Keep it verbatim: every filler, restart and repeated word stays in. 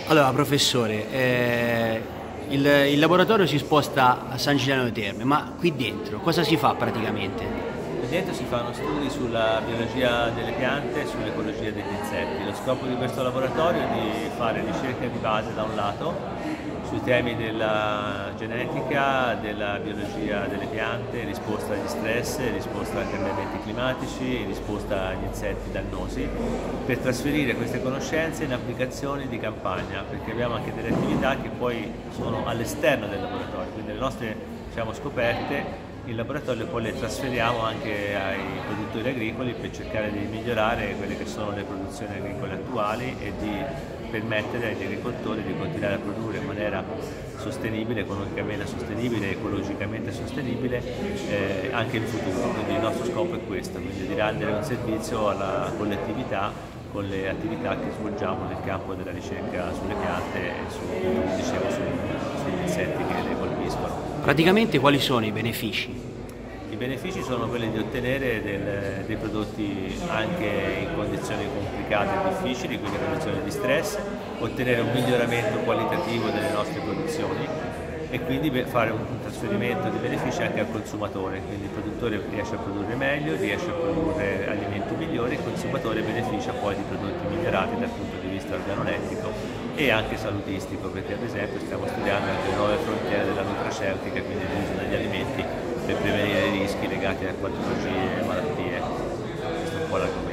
Allora, professore, eh, il, il laboratorio si sposta a San Giuliano Terme, ma qui dentro cosa si fa praticamente? Qui dentro si fanno studi sulla biologia delle piante e sull'ecologia degli insetti. Lo scopo di questo laboratorio è di fare ricerca di base da un lato sui temi della genetica, della biologia delle piante, risposta agli stress, risposta ai cambiamenti climatici, risposta agli insetti dannosi, per trasferire queste conoscenze in applicazioni di campagna, perché abbiamo anche delle attività che poi sono all'esterno del laboratorio, quindi le nostre, diciamo, scoperte in laboratorio poi le trasferiamo anche ai produttori agricoli per cercare di migliorare quelle che sono le produzioni agricole attuali e di permettere agli agricoltori di continuare a produrre in maniera sostenibile, economicamente sostenibile, ecologicamente sostenibile eh, anche in futuro. Quindi il nostro scopo è questo, quindi di rendere un servizio alla collettività con le attività che svolgiamo nel campo della ricerca sulle piante e su, come dicevo, su, sugli insetti che le colpiscono. Praticamente quali sono i benefici? I benefici sono quelli di ottenere del, dei prodotti anche in condizioni complicate e difficili, quindi in condizioni di stress, ottenere un miglioramento qualitativo delle nostre produzioni e quindi fare un trasferimento di benefici anche al consumatore, quindi il produttore riesce a produrre meglio, riesce a produrre alimenti migliori, il consumatore beneficia poi di prodotti migliorati dal punto di vista organolettico e anche salutistico, perché ad esempio stiamo studiando anche nuove frontiere della nutraceutica, quindi l'uso degli alimenti per prevenire i rischi legati a patologie e malattie. Questo è un po' l'argomento.